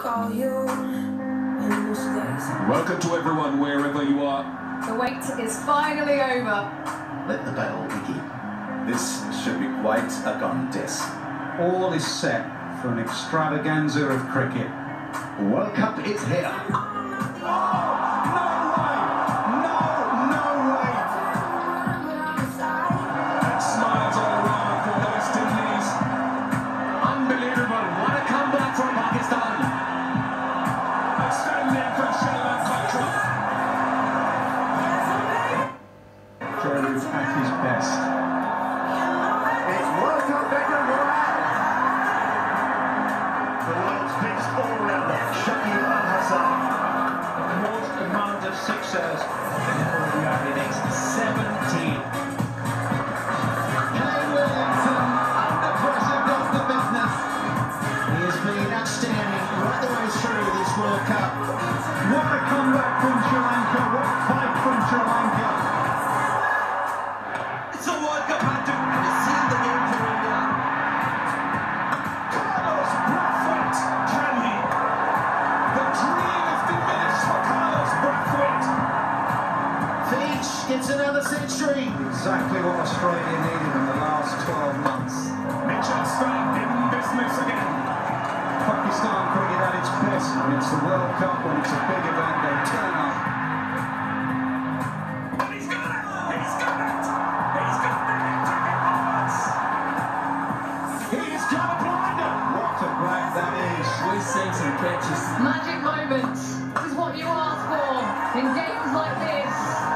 call you in mistakes. Welcome to everyone, wherever you are. The wait is finally over. Let the battle begin. This should be quite a contest. All is set for an extravaganza of cricket. World Cup is here. Smiles all around for the West Indies. Unbelievable. What a comeback from Pakistan. Outstanding from Sri Lanka. Joe is at his best. It's World Cup Beckham Morale. The world's biggest all-rounder, Shakib Al Hasan. The most amount of sixers in the innings, 17. World Cup. What a comeback from Sri Lanka, what a fight from Sri Lanka. It's a World Cup hat trick and it's sealed the game for India. Carlos Brathwaite, can he? The dream is diminished for Carlos Brathwaite. Finch gets another century. Exactly what Australia needed in the last 12 months. Mitchell Starc in business again. Pakistan cricket at its best when it's the World Cup, when it's a big event, they turn up. And he's got it! He's got it! He's got the hat-trick at last! He's got a blinder! What a brag that is. We've seen some catches. Magic moments. This is what you ask for in games like this.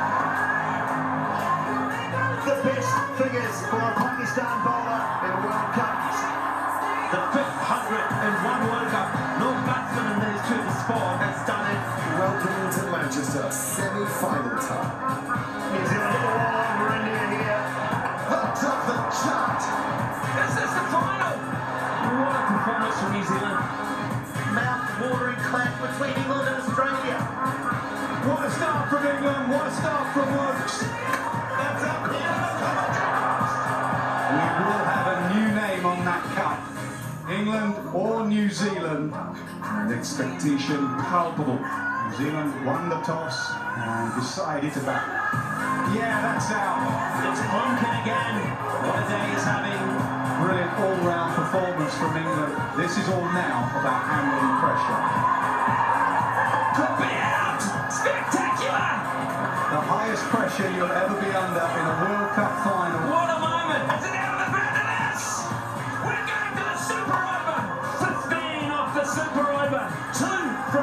The best figures for a Pakistan bowler in World Cups. The 501 World Cup. No batsman in the history of the sport has done it. Welcome to Manchester, semi-final time. New Zealand all over India here. Hooked up the chart. This is the final. What a performance from New Zealand. Mouth-watering clash between England and Australia. What a start from England, what a start from Woods. That's up here. We will have a new name on that cup. England or New Zealand, and expectation palpable. New Zealand won the toss and decided to bat. Yeah, that's out. It's Monken again. What a day he's having. Brilliant all-round performance from England. This is all now about handling pressure. Could be out. Spectacular. The highest pressure you'll ever be under in a World Cup final. What a moment. Is it out of the Vanderless? We're going to the Super Over. 15 off the Super Over. 2 from